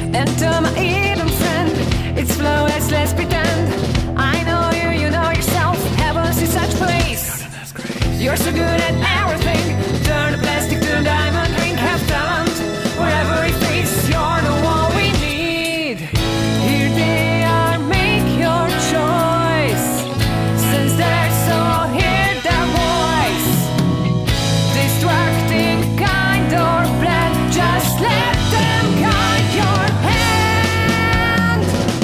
Enter my hidden friend. It's flawless, let's pretend. I know you, you know yourself. Heaven's in such place. You're so good at everything. Turn the plastic to a diamond ring. Have talent wherever it fits. You're the one we need. Here they are, make your choice. Since they're so hear their voice. Distracting kind or bland, just let them guide your hand.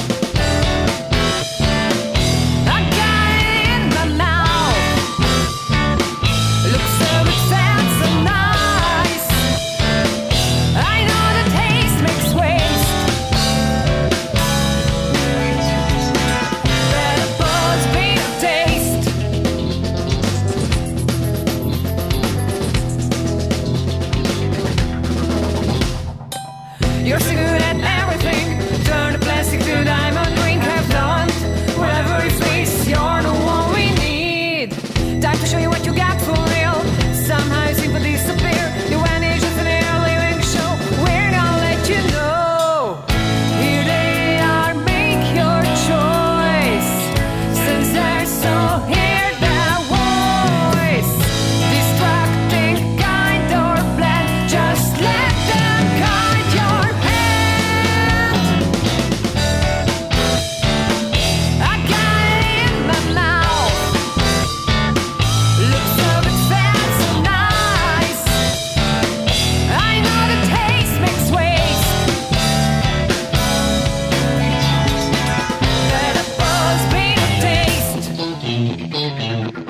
I got it in my mouth. Looks so good, fat, so nice. I know the taste makes waste. Better pause, be a taste. You're so good at everything. Turn the plastic to a diamond ring. Have talent wherever it fits. You're the one we need. Time to show you what you got for real. Somehow you simply disappear. You vanish with an air, leaving the show. We're gonna let you know. Here they are, make your choice. Since they're so hear their voice. Distracting kind or bland, just let them guide your hand. I got it in my mouth. Looks so good, fat, so nice. I know the taste makes waste. Better pause, be the taste.